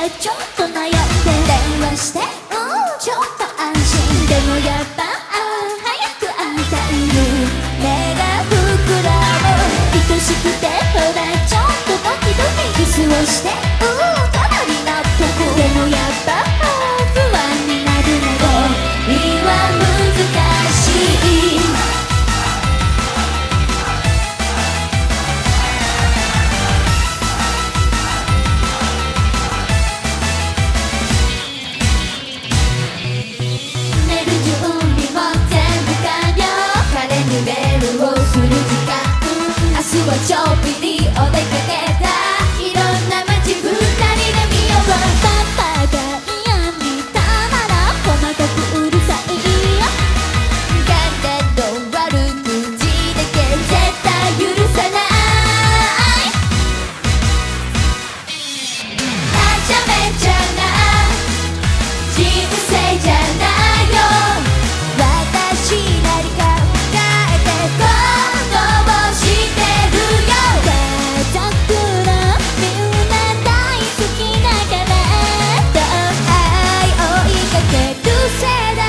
らちょっと悩んで電話してちょっと安心でもやっぱ早く会いたい目が膨らむ愛しくてほらちょっとドキドキキスをしてかなり納得でもやっぱ不安になるので今難しい寝る準備も全部完了彼にメールをする時間明日はちょっぴりお出かけだいろんな街二人で見ようパパが嫌みたなら細かくうるさい彼の悪口だけ絶対許さないはちゃめちゃな人生じゃないよ私なり考えて行動してるよ家族のみんな大好きだからと愛を追いかける世代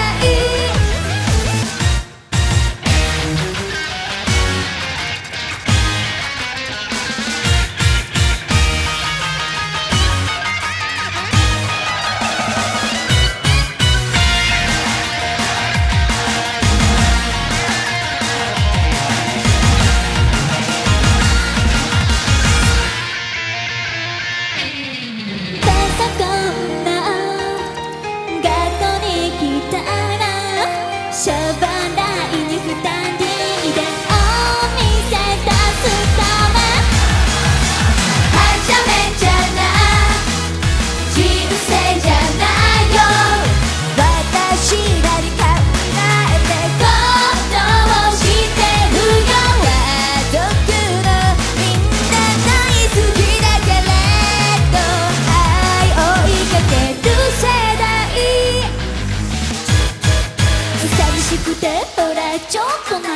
パソコンの学校に来たらしょぼらいに二人でお店出すためはちゃめちゃな人生じゃないよ私らに考えて行動してるよ家族のみんな大好きだけれど愛を追いかける世代寂しくてほらちょっと